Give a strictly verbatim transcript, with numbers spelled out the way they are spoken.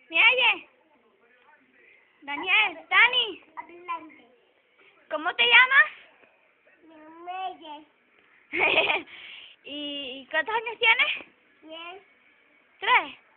¿Me oye? Daniel, Dani, Adelante. ¿cómo te llamas? Me ¿Y cuántos años tienes? Bien. ¿Tres?